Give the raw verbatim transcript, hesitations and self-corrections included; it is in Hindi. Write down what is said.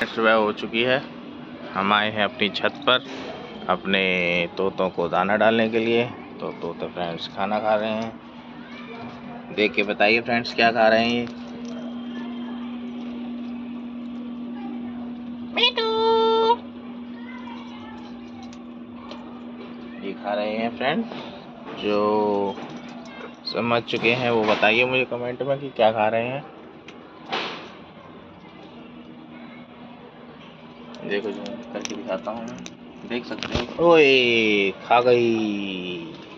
सुबह हो चुकी है। हम आए हैं अपनी छत पर अपने तोतों को दाना डालने के लिए। तो तोते फ्रेंड्स खाना खा रहे हैं। देख के बताइए फ्रेंड्स क्या खा रहे हैं ये ये खा रहे हैं फ्रेंड्स। जो समझ चुके हैं वो बताइए मुझे कमेंट में कि क्या खा रहे हैं। देखो जो करके दिखाता हूँ मैं, देख सकते हो। ओए खा गई।